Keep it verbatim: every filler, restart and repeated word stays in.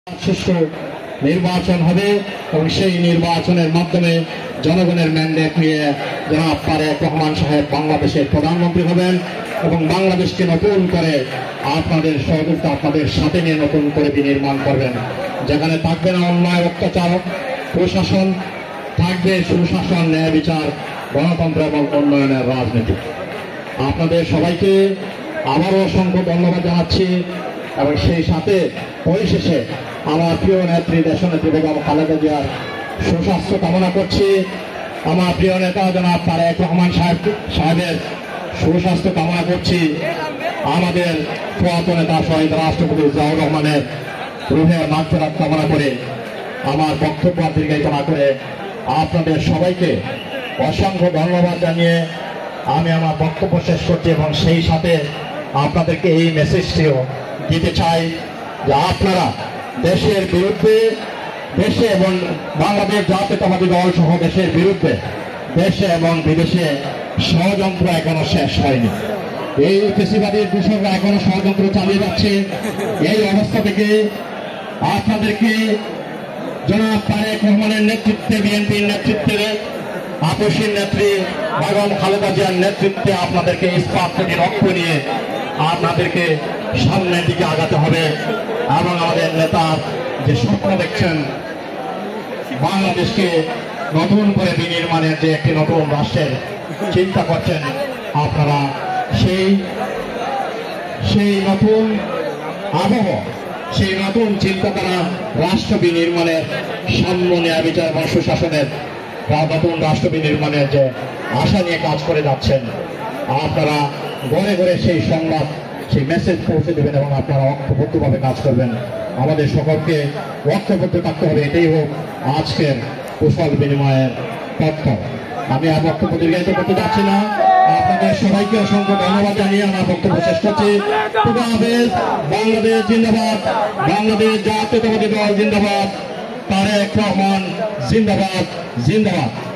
সুষ্ঠু নির্বাচন হবে এবং সেই নির্বাচনের মাধ্যমে জনগণের ম্যান্ডেট নিয়ে জনাব তারেক রহমান সাহেব বাংলাদেশের প্রধানমন্ত্রী হবেন এবং বাংলাদেশকে নতুন করে আপনাদের সহযোগিতা আপনাদের সাথে নিয়ে নতুন করে বিনির্মাণ করবেন, যেখানে থাকবে না অন্যায় অত্যাচার প্রশাসন, থাকবে সুশাসন, ন্যায় বিচার, গণতন্ত্র এবং উন্নয়নের রাজনীতি। আপনাদের সবাইকে আবারও অসংখ্য ধন্যবাদ জানাচ্ছি এবং সেই সাথে পরিশেষে আমার প্রিয় নেত্রী দেশনেত্রী বেগম খালেদা জিয়ার সুস্বাস্থ্য কামনা করছি। আমার প্রিয় নেতা জনাব তারেক রহমান সাহেব সাহেবের সুস্বাস্থ্য কামনা করছি। আমাদের প্রয়াত নেতা শহীদ রাষ্ট্রপতি জিয়াউর রহমানের রুহের মাগফিরাত কামনা করে আমার বক্তব্য দীর্ঘায়িত না করে আপনাদের সবাইকে অসংখ্য ধন্যবাদ জানিয়ে আমি আমার বক্তব্য শেষ করছি এবং সেই সাথে আপনাদেরকে এই মেসেজটিও দিতে চাই যে আপনারা দেশের বিরুদ্ধে, দেশে এবং বাংলাদেশ জাতীয়তাবাদী দল সহ দেশের বিরুদ্ধে দেশে এবং বিদেশে ষড়যন্ত্র এখনো শেষ হয়নি। এই ফ্যাসিবাদীর দূষণরা এখনো ষড়যন্ত্র চালিয়ে যাচ্ছে। এই অবস্থা থেকে আপনাদেরকে জনাব তারেক রহমানের নেতৃত্বে, বিএনপির নেতৃত্বে, আপসীর নেত্রী বেগম খালেদা জিয়ার নেতৃত্বে আপনাদেরকে ইস্পাত থেকে রক্ত নিয়ে আপনাদেরকে সামনের দিকে আগাতে হবে এবং আমাদের নেতা যে স্বপ্ন দেখছেন বাংলাদেশকে নতুন করে বিনির্মাণের যে একটি নতুন রাষ্ট্রের চিন্তা করছেন, আপনারা সেই সেই নতুন আবহ, সেই নতুন চিন্তাধারা রাষ্ট্র বিনির্মাণের সাম্য, ন্যায় বিচার এবং সুশাসনের নতুন রাষ্ট্র বিনির্মাণের যে আশা নিয়ে কাজ করে যাচ্ছেন, আপনারা ঘরে ঘরে সেই সংবাদ, সেই মেসেজ পৌঁছে দেবেন এবং আপনারা ঐক্যবদ্ধভাবে কাজ করবেন। আমাদের সকলকে ঐক্যবদ্ধ থাকতে হবে, এটাই হোক আজকের কুশল বিনিময়ের তথ্য। আমি আর বক্তব্য দীর্ঘায়িত করতে যাচ্ছি না। আপনাদের সবাইকে অসংখ্য ধন্যবাদ জানিয়ে আমার বক্তব্য শেষ করছি। বাংলাদেশ জিন্দাবাদ, বাংলাদেশ জাতীয়তাবাদী দল জিন্দাবাদ, তারেক রহমান জিন্দাবাদ, জিন্দাবাদ।